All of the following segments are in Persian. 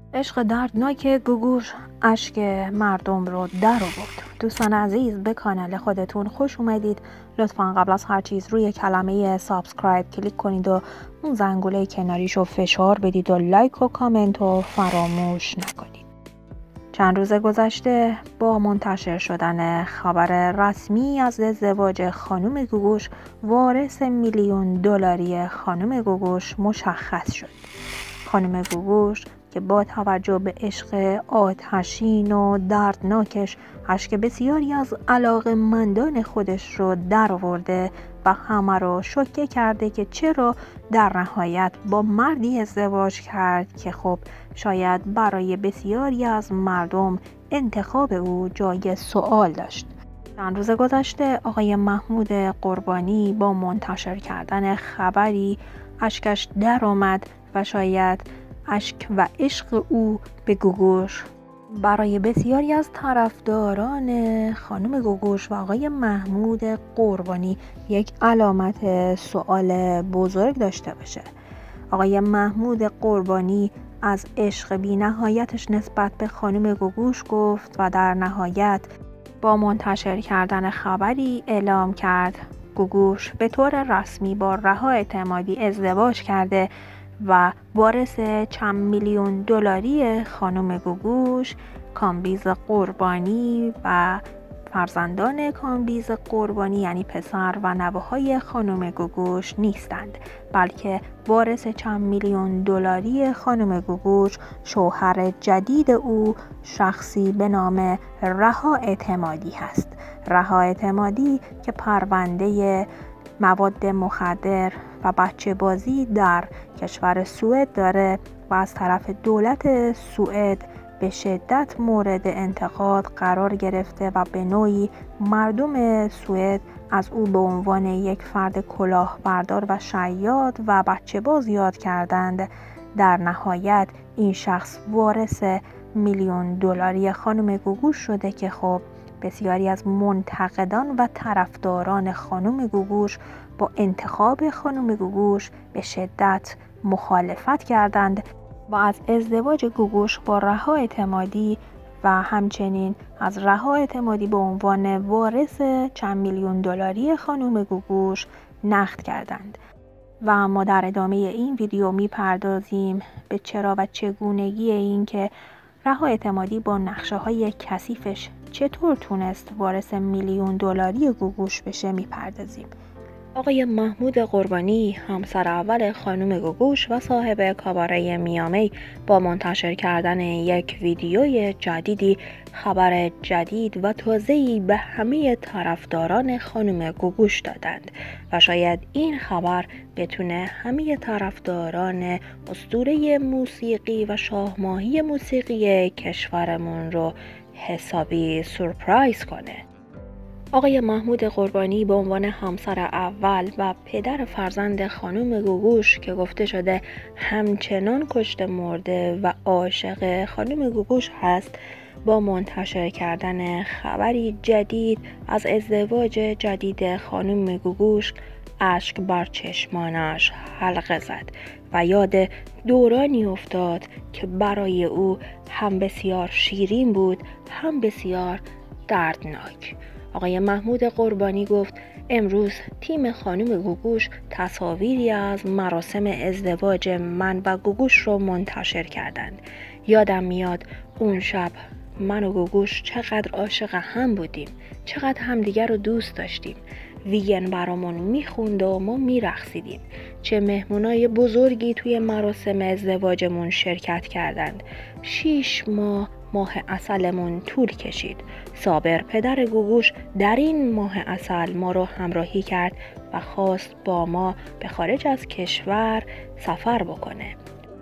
عشق دردناک گوگوش اشک مردم رو در آورد. دوستان عزیز، به کانال خودتون خوش اومدید. لطفا قبل از هر چیز روی کلمه سابسکرایب کلیک کنید و اون زنگوله کناریش رو فشار بدید و لایک و کامنت رو فراموش نکنید. چند روز گذشته با منتشر شدن خبر رسمی از ازدواج خانم گوگوش، وارث میلیون دلاری خانم گوگوش مشخص شد. خانم گوگوش که با توجه به عشق آتشین و دردناکش اشک بسیاری از علاقه‌مندان خودش رو در آورده و همه رو شوکه کرده که چرا در نهایت با مردی ازدواج کرد که خب شاید برای بسیاری از مردم انتخاب او جای سوال داشت. چند روز گذشته آقای محمود قربانی با منتشر کردن خبری اشکش در آمد و شاید اشک و عشق او به گوگوش برای بسیاری از طرفداران خانم گوگوش و آقای محمود قربانی یک علامت سوال بزرگ داشته باشه. آقای محمود قربانی از عشق بی نهایتش نسبت به خانم گوگوش گفت و در نهایت با منتشر کردن خبری اعلام کرد گوگوش به طور رسمی با رها اعتمادی ازدواج کرده و وارث چند میلیون دلاری خانم گوگوش، کامبیز قربانی و فرزندان کامبیز قربانی یعنی پسر و نوه‌های خانم گوگوش نیستند، بلکه وارث چند میلیون دلاری خانم گوگوش شوهر جدید او شخصی به نام رها اعتمادی هست. رها اعتمادی که پرونده مواد مخدر و بچه بازی در کشور سوئد داره و از طرف دولت سوئد به شدت مورد انتقاد قرار گرفته و به نوعی مردم سوئد از او به عنوان یک فرد کلاهبردار و شیاد و بچه باز یاد کردند. در نهایت این شخص وارث میلیون دلاری خانم گوگوش شده که خب بسیاری از منتقدان و طرفداران خانم گوگوش با انتخاب خانم گوگوش به شدت مخالفت کردند و از ازدواج گوگوش با رها اعتمادی و همچنین از رها اعتمادی به عنوان وارث چند میلیون دلاری خانم گوگوش نقد کردند. و ما در ادامه این ویدیو میپردازیم به چرا و چگونگی این که رها اعتمادی با نقشه‌های کثیفش چطور تونست وارث میلیون دلاری گوگوش بشه میپردازیم. آقای محمود قربانی، همسر اول خانم گوگوش و صاحب کاباره میامی، با منتشر کردن یک ویدیوی جدیدی خبر جدید و تازه‌ای به همه طرفداران خانم گوگوش دادند و شاید این خبر بتونه همه طرفداران اسطوره موسیقی و شاهماهی موسیقی کشورمون رو حسابی سورپرایز کنه. آقای محمود قربانی به عنوان همسر اول و پدر فرزند خانم گوگوش که گفته شده همچنان کشته مرده و عاشق خانم گوگوش هست، با منتشر کردن خبری جدید از ازدواج جدید خانم گوگوش اشک بر چشمانش حلقه زد و یاد دورانی افتاد که برای او هم بسیار شیرین بود هم بسیار دردناک. آقای محمود قربانی گفت امروز تیم خانم گوگوش تصاویری از مراسم ازدواج من و گوگوش رو منتشر کردند. یادم میاد اون شب من و گوگوش چقدر عاشق هم بودیم، چقدر همدیگر رو دوست داشتیم. ویگن برامون میخوند و ما میرقصیدیم. چه مهمونای بزرگی توی مراسم ازدواجمون شرکت کردند. 6 ماه عسلمون طول کشید. صابر پدر گوگوش در این ماه عسل ما رو همراهی کرد و خواست با ما به خارج از کشور سفر بکنه.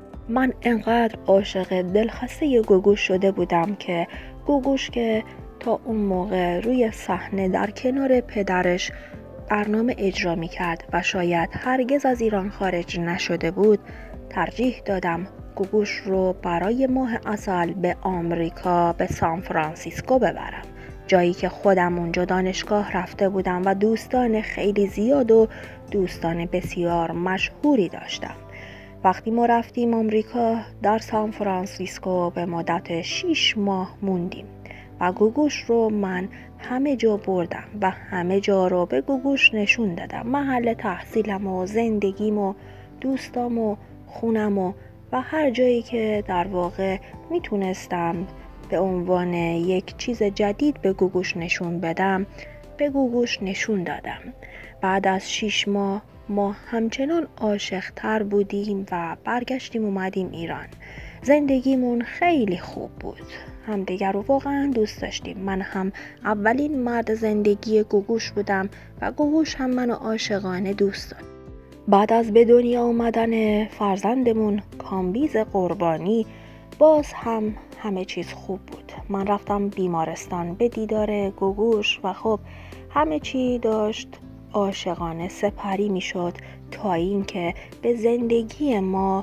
من انقدر عاشق دلخسته گوگوش شده بودم که گوگوش که تا اون موقع روی صحنه در کنار پدرش برنامه اجرا می کرد و شاید هرگز از ایران خارج نشده بود، ترجیح دادم گوگوش رو برای ماه عسل به آمریکا به سان فرانسیسکو ببرم، جایی که خودم اونجا دانشگاه رفته بودم و دوستان خیلی زیاد و دوستان بسیار مشهوری داشتم وقتی ما رفتیم آمریکا، در سان فرانسیسکو به مدت 6 ماه موندیم و گوگوش رو من همه جا بردم و همه جا رو به گوگوش نشون دادم. محل تحصیلم و زندگیم و دوستام و خونم و هر جایی که در واقع میتونستم به عنوان یک چیز جدید به گوگوش نشون بدم به گوگوش نشون دادم. بعد از 6 ماه ما همچنان عاشق‌تر بودیم و برگشتیم اومدیم ایران. زندگیمون خیلی خوب بود. همدیگر رو واقعا دوست داشتیم. من هم اولین مرد زندگی گوگوش بودم و گوگوش هم منو عاشقانه دوست داشت. بعد از به دنیا اومدن فرزندمون کامبیز قربانی باز هم همه چیز خوب بود. من رفتم بیمارستان به دیدار گوگوش و خب همه چی داشت عاشقانه سپری میشد تا اینکه به زندگی ما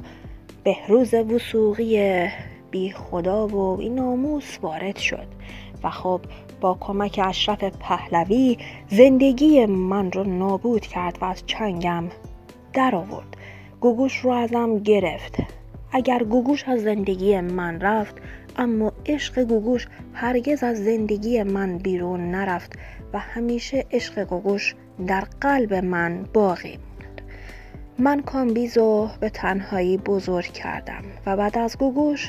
بهروز وثوقی بی خدا و بی ناموس وارد شد و خب با کمک اشرف پهلوی زندگی من رو نابود کرد و از چنگم در آورد. گوگوش رو ازم گرفت. اگر گوگوش از زندگی من رفت، اما عشق گوگوش هرگز از زندگی من بیرون نرفت و همیشه عشق گوگوش در قلب من باقی موند. من کامبیزو به تنهایی بزرگ کردم و بعد از گوگوش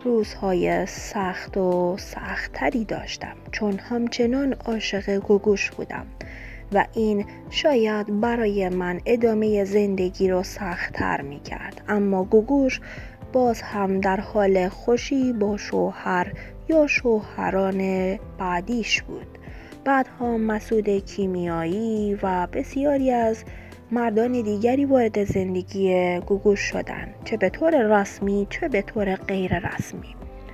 روزهای سخت و سخت‌تری داشتم چون همچنان عاشق گوگوش بودم و این شاید برای من ادامه زندگی رو سخت‌تر می‌کرد. اما گوگوش باز هم در حال خوشی با شوهر یا شوهران بعدیش بود. بعدها مسعود کیمیایی و بسیاری از مردان دیگری وارد زندگی گوگوش شدند، چه به طور رسمی چه به طور غیر رسمی.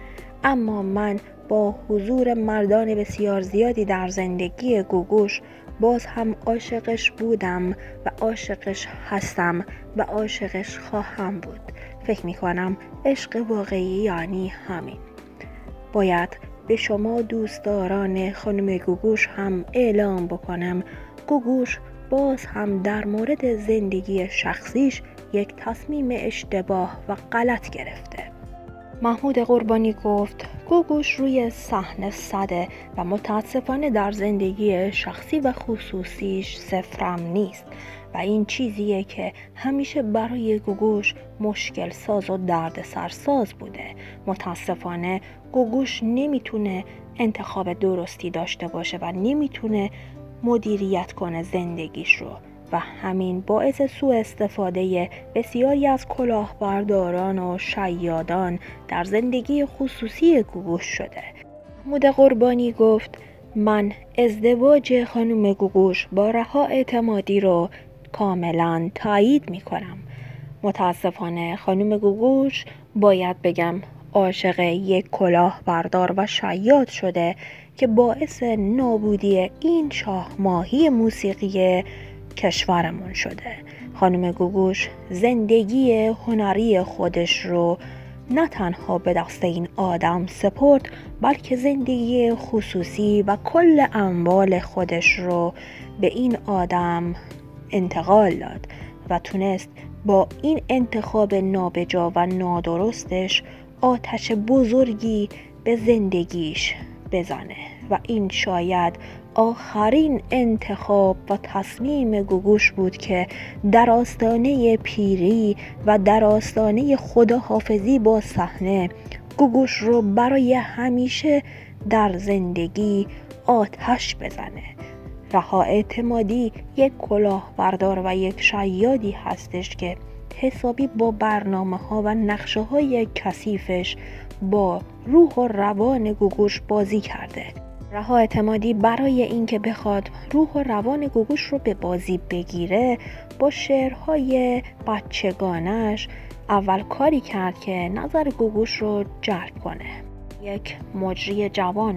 اما من با حضور مردان بسیار زیادی در زندگی گوگوش باز هم عاشقش بودم و عاشقش هستم و عاشقش خواهم بود. فکر میکنم عشق واقعی یعنی همین. باید به شما دوستداران خانم گوگوش هم اعلام بکنم گوگوش باز هم در مورد زندگی شخصیش یک تصمیم اشتباه و غلط گرفته. محمود قربانی گفت گوگوش روی صحنه صده و متاسفانه در زندگی شخصی و خصوصیش صفرم نیست و این چیزیه که همیشه برای گوگوش مشکل ساز و دردسر ساز بوده. متاسفانه گوگوش نمیتونه انتخاب درستی داشته باشه و نمیتونه مدیریت کنه زندگیش رو و همین باعث سوء استفاده بسیاری از کلاهبرداران و شیادان در زندگی خصوصی گوگوش شده. محمود قربانی گفت من ازدواج خانم گوگوش با رها اعتمادی رو کاملا تایید میکنم. متاسفانه خانم گوگوش باید بگم عاشق یک کلاهبردار و شیاد شده که باعث نابودی این شاهماهی موسیقی کشورمون شده. خانم گوگوش زندگی هنری خودش رو نه تنها به دست این آدم سپرد بلکه زندگی خصوصی و کل اموال خودش رو به این آدم انتقال داد و تونست با این انتخاب نابجا و نادرستش آتش بزرگی به زندگیش بزنه و این شاید آخرین انتخاب و تصمیم گوگوش بود که در آستانه پیری و در آستانه خداحافظی با صحنه گوگوش رو برای همیشه در زندگی آتش بزنه. رها اعتمادی یک کلاهبردار و یک شیادی هستش که حسابی با برنامه‌ها و نقشه‌های کثیفش با روح و روان گوگوش بازی کرده. رها اعتمادی برای اینکه بخواد روح و روان گوگوش رو به بازی بگیره با شعرهای بچگانش اول کاری کرد که نظر گوگوش رو جلب کنه. یک مجری جوان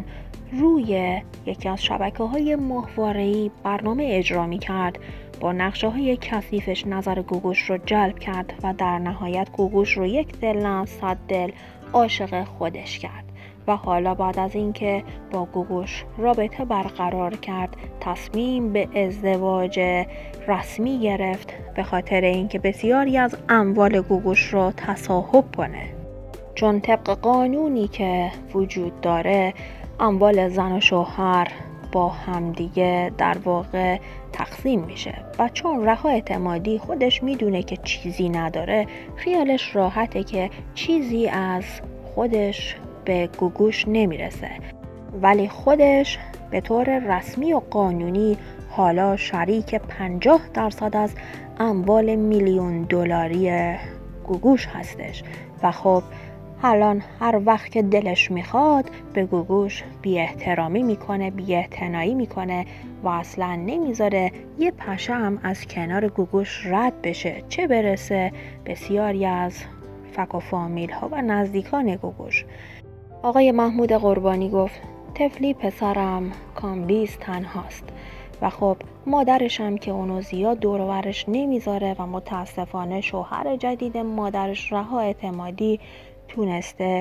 روی یکی از شبکه‌های ماهواره‌ای برنامه اجرا می‌کرد. با نقشه‌های کثیفش نظر گوگوش رو جلب کرد و در نهایت گوگوش رو یک دل نه صد دل عاشق خودش کرد و حالا بعد از اینکه با گوگوش رابطه برقرار کرد تصمیم به ازدواج رسمی گرفت به خاطر اینکه بسیاری از اموال گوگوش را تصاحب کنه. چون طبق قانونی که وجود داره اموال زن و شوهر با همدیگه در واقع تقسیم میشه و چون رها اعتمادی خودش میدونه که چیزی نداره خیالش راحته که چیزی از خودش به گوگوش نمیرسه، ولی خودش به طور رسمی و قانونی حالا شریک 50% از اموال میلیون دلاری گوگوش هستش و خب الان هر وقت که دلش میخواد به گوگوش بی احترامی میکنه، بی اعتنایی میکنه و اصلا نمیذاره یه پشه هم از کنار گوگوش رد بشه، چه برسه بسیاری از فک و فامیل ها و نزدیکان گوگوش. آقای محمود قربانی گفت طفلی پسرم کامبیز تنهاست و خب مادرش هم که اونو زیاد دور و برش نمیذاره و متاسفانه شوهر جدید مادرش رها اعتمادی تونسته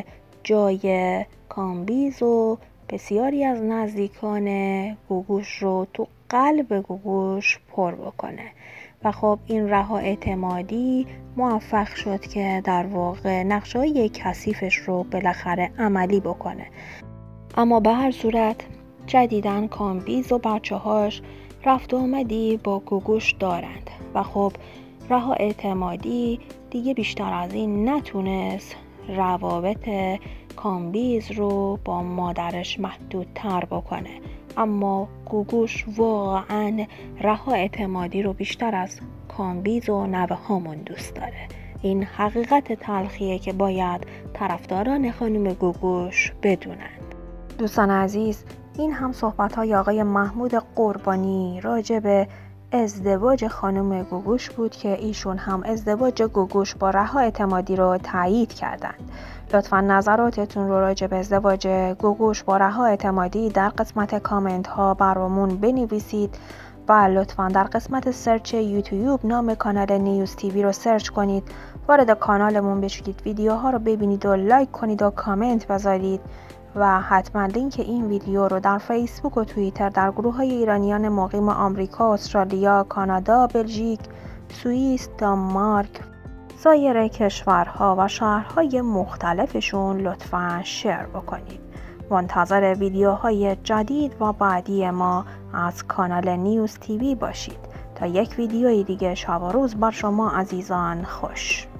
جای کامبیز و بسیاری از نزدیکان گوگوش رو تو قلب گوگوش پر بکنه و خب این رها اعتمادی موفق شد که در واقع نقشه‌های کثیفش رو بالاخره عملی بکنه. اما به هر صورت جدیداً کامبیز و بچه‌هاش رفت و آمدی با گوگوش دارند و خب رها اعتمادی دیگه بیشتر از این نتونست روابط کامبیز رو با مادرش محدودتر بکنه، اما گوگوش واقعا رها اعتمادی رو بیشتر از کامبیز و نوه هامون دوست داره. این حقیقت تلخیه که باید طرفداران خانم گوگوش بدونند. دوستان عزیز، این هم صحبت‌های آقای محمود قربانی راجع به ازدواج خانم گوگوش بود که ایشون هم ازدواج گوگوش با رها اعتمادی رو تایید کردند. لطفاً نظراتتون رو راجع به ازدواج گوگوش با رها اعتمادی در قسمت کامنت ها برامون بنویسید و لطفاً در قسمت سرچ یوتیوب نام کانال نیوز تیوی رو سرچ کنید، وارد کانالمون بشید، ویدیوها رو ببینید و لایک کنید و کامنت بذارید و حتما لینک این ویدیو رو در فیسبوک و توییتر در گروه های ایرانیان مقیم آمریکا، استرالیا، کانادا، بلژیک، سوئیس، دانمارک، سایر کشورها و شهرهای مختلفشون لطفاً شیر بکنید. منتظر ویدیوهای جدید و بعدی ما از کانال نیوز تیوی باشید. تا یک ویدیوی دیگه، شب و روز بر شما عزیزان خوش.